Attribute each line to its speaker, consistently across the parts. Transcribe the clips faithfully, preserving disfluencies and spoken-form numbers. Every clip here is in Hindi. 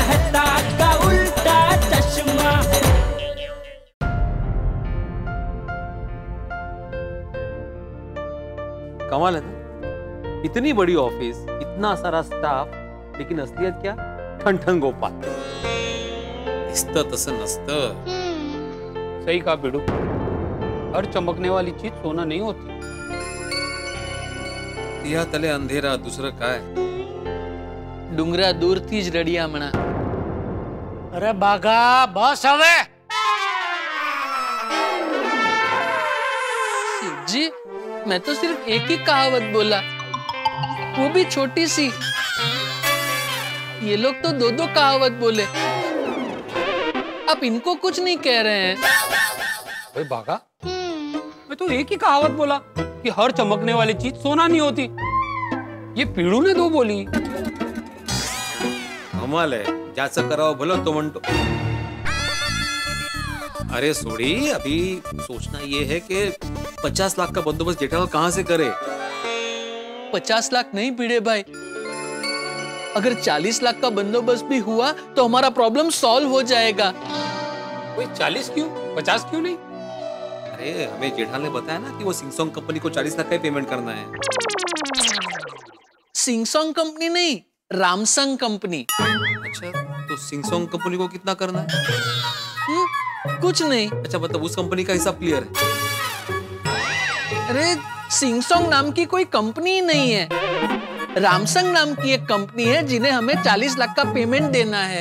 Speaker 1: मेहता का उल्टा चश्मा।
Speaker 2: कमाल है ना, इतनी बड़ी ऑफिस, इतना सारा स्टाफ, लेकिन असलियत क्या? ठन ठन गोपाल।
Speaker 3: दिसतं तसं नसतं।
Speaker 4: सही कहा बिडू, हर चमकने वाली चीज सोना नहीं होती।
Speaker 3: तिया तले अंधेरा, दुसरं काय?
Speaker 5: डुंगरा दूर थी ज रड़िया मना।
Speaker 6: अरे बागा बस हवे।
Speaker 5: जी मैं तो सिर्फ एक ही कहावत बोला, वो भी छोटी सी। ये लोग तो दो दो कहावत बोले, आप इनको कुछ नहीं कह रहे हैं।
Speaker 4: ओए बागा, मैं तो एक ही कहावत बोला कि हर चमकने वाली चीज सोना नहीं होती। ये पीड़ू ने दो बोली।
Speaker 3: कमाल है, ज्याचं करावं भलं तो म्हणतो। अरे सोडी, अभी सोचना ये है कि पचास लाख का बंदोबस्त जेठालाल कहां से करे?
Speaker 5: पचास लाख नहीं पीड़े भाई, अगर चालीस लाख का बंदोबस्त भी हुआ तो हमारा प्रॉब्लम सॉल्व हो जाएगा।
Speaker 4: कोई चालीस क्यों, पचास क्यों नहीं?
Speaker 3: अरे हमें जेठालाल ने बताया ना कि वो सिंगसोंग कंपनी को चालीस लाख का पेमेंट करना है।
Speaker 5: सिंगसोंग कंपनी नहीं, रामसंग कंपनी।
Speaker 3: अच्छा, तो सिंगसोंग कंपनी को कितना करना है?
Speaker 5: हुँ? कुछ नहीं।
Speaker 3: अच्छा, मतलब उस कंपनी का हिसाब क्लियर है?
Speaker 5: अरे सिंगसोंग नाम की कोई कंपनी ही नहीं है, रामसंग नाम की एक कंपनी है जिन्हें हमें चालीस लाख का पेमेंट देना है।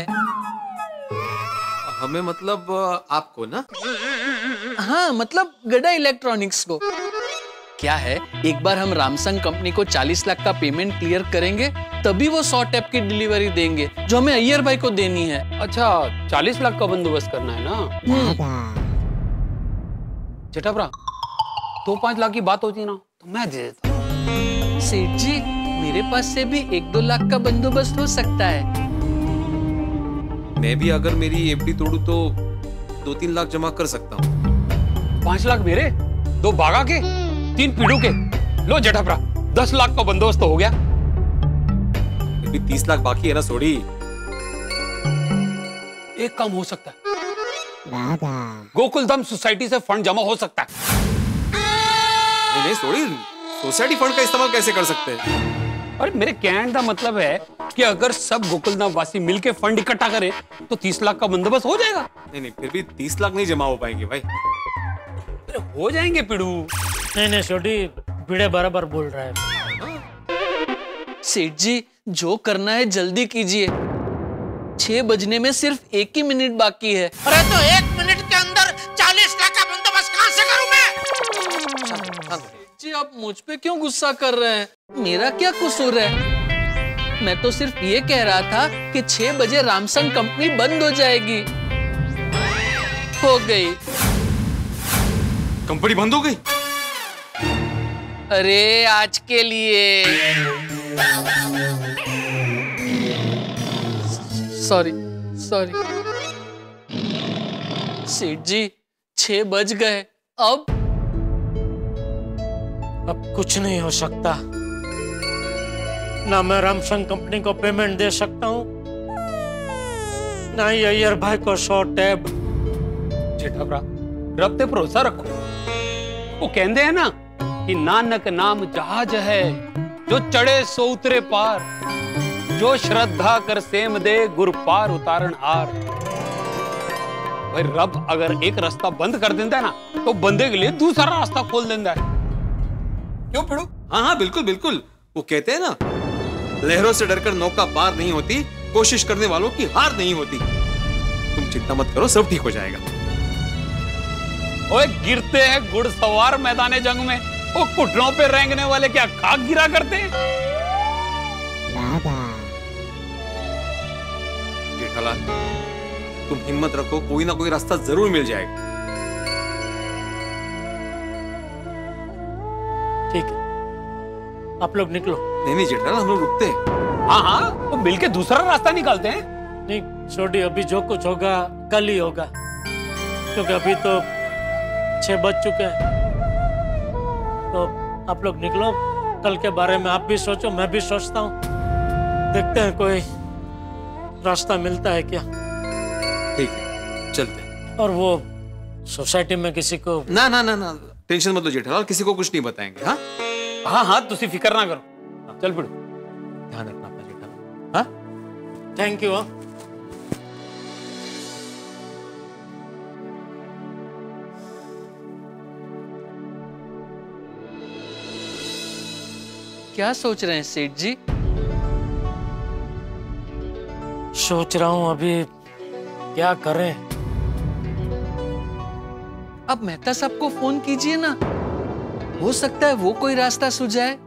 Speaker 3: हमें मतलब आपको ना?
Speaker 5: हाँ, मतलब गड़ा इलेक्ट्रॉनिक्स को। क्या है, एक बार हम रामसंग कंपनी को चालीस लाख का पेमेंट क्लियर करेंगे तभी वो सौ टैप की डिलीवरी देंगे जो हमें अय्यर भाई को देनी है।
Speaker 4: अच्छा, चालीस लाख का बंदोबस्त करना है ना? जेठाभरा, दो पांच लाख की बात होती ना तो मैं दे देता।
Speaker 5: सेठ जी, मेरे पास से भी एक दो लाख का बंदोबस्त हो सकता है।
Speaker 3: मैं भी अगर मेरी एफडी तोड़ू तो दो तीन लाख जमा कर सकता हूँ।
Speaker 4: पांच लाख मेरे, दो बागा के, तीन पीड़ू के। लो जेठाभरा, दस लाख का बंदोबस्त तो हो गया।
Speaker 3: अभी तीस लाख बाकी है ना सोडी।
Speaker 4: एक काम हो सकता है, गोकुलधाम सोसाइटी से फंड जमा हो सकता है।
Speaker 3: नहीं नहीं सोडी, सोसाइटी फंड का इस्तेमाल कैसे कर सकते हैं?
Speaker 4: अरे मेरे कहने का मतलब है कि अगर सब गोकुलधाम वासी मिलके फंड इकट्ठा करें तो तीस लाख का बंदोबस्त हो जाएगा।
Speaker 3: नहीं नहीं, फिर भी तीस लाख नहीं जमा हो पाएंगे भाई।
Speaker 4: अरे हो जाएंगे पीड़ू।
Speaker 6: नहीं नहीं छोटी, पीड़े बराबर बोल रहा है।
Speaker 5: सेठ जी, जो करना है जल्दी कीजिए, छह बजने में सिर्फ एक ही मिनट बाकी है।
Speaker 6: अरे तो एक मिनट के अंदर चालीस लाख का बंदोबस्त कहां से करूं मैं?
Speaker 5: जी, आप मुझ पे क्यों गुस्सा कर रहे हैं? मेरा क्या कसूर है? मैं तो सिर्फ ये कह रहा था कि छह बजे रामसंग कंपनी बंद हो जाएगी। हो गई।
Speaker 3: कंपनी बंद हो गई?
Speaker 5: अरे आज के लिए। सॉरी सॉरी सेठ जी, छह बज गए। अब
Speaker 6: अब कुछ नहीं हो सकता। ना मैं रामसंग कंपनी को पेमेंट दे सकता हूँ, ना ही अय्यर भाई को सौ टैब।
Speaker 4: जेठाभरा, रब ते भरोसा रखो। वो कहते हैं ना कि नानक नाम जहाज है जो चढ़े सो उतरे पार, जो श्रद्धा कर सेम दे गुर पार उतारण हार। भाई रब अगर एक रास्ता बंद कर देता है ना तो बंदे के लिए दूसरा रास्ता खोल देता है। क्यों पीड़ू?
Speaker 3: हाँ हाँ बिल्कुल बिल्कुल। वो कहते हैं ना, लहरों से डरकर नौका पार नहीं होती, कोशिश करने वालों की हार नहीं होती। तुम चिंता मत करो, सब ठीक हो जाएगा।
Speaker 4: ओए गिरते हैं घुड़सवार मैदाने जंग में, वो घुटनों पे रेंगने वाले क्या खाक गिरा करते हैं?
Speaker 3: जेठालाल, तुम हिम्मत रखो, कोई ना कोई रास्ता जरूर मिल जाएगा।
Speaker 6: ठीक है, आप लोग निकलो।
Speaker 3: नहीं नहीं जेठालाल, हम लोग रुकते हैं।
Speaker 4: हाँ हाँ, तो मिलके दूसरा रास्ता निकालते हैं।
Speaker 6: नहीं छोटी, अभी जो कुछ होगा कल ही होगा, क्योंकि अभी तो छह बज चुके हैं। तो आप लोग निकलो, कल के बारे में आप भी सोचो, मैं भी सोचता हूँ। देखते हैं कोई रास्ता मिलता है क्या?
Speaker 3: ठीक है, चलते हैं।
Speaker 6: और वो सोसाइटी में किसी को?
Speaker 3: ना ना ना ना, टेंशन मत लो जेठालाल, किसी को कुछ नहीं बताएंगे। हाँ
Speaker 4: हाँ हाँ, तुसी फिक्र ना करो, चल पड़ो।
Speaker 3: ध्यान रखना अपना जेठालाल। हाँ
Speaker 6: थैंक यू।
Speaker 5: क्या सोच रहे हैं सेठ जी?
Speaker 6: सोच रहा हूँ अभी क्या करें।
Speaker 5: अब मेहता साहब को फोन कीजिए ना, हो सकता है वो कोई रास्ता सुझाए।